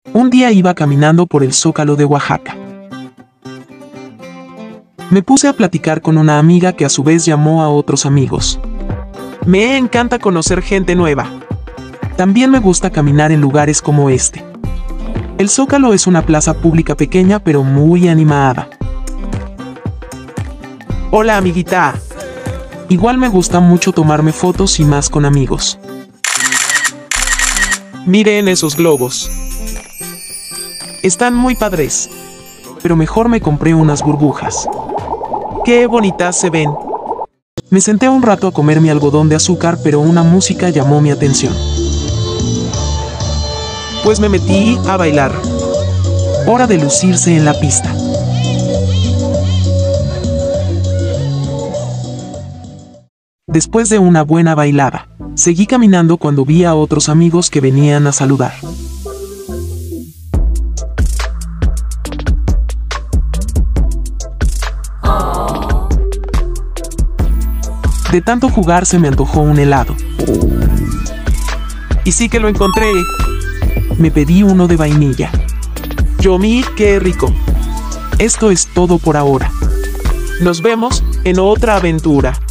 Un día iba caminando por el Zócalo de Oaxaca. Me puse a platicar con una amiga que a su vez llamó a otros amigos. Me encanta conocer gente nueva. También me gusta caminar en lugares como este. El Zócalo es una plaza pública pequeña pero muy animada. Hola, amiguita. Igual me gusta mucho tomarme fotos y más con amigos. Miren esos globos. Están muy padres. Pero mejor me compré unas burbujas. ¡Qué bonitas se ven! Me senté un rato a comer mi algodón de azúcar, pero una música llamó mi atención. Pues me metí a bailar. Hora de lucirse en la pista. Después de una buena bailada, seguí caminando cuando vi a otros amigos que venían a saludar. De tanto jugar se me antojó un helado. Y sí que lo encontré. Me pedí uno de vainilla. ¡Yomi, qué rico! Esto es todo por ahora. Nos vemos en otra aventura.